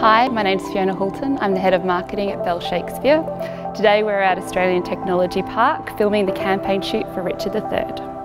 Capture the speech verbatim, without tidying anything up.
Hi, my name's Fiona Hulton. I'm the Head of Marketing at Bell Shakespeare. Today we're at Australian Technology Park filming the campaign shoot for Richard the third.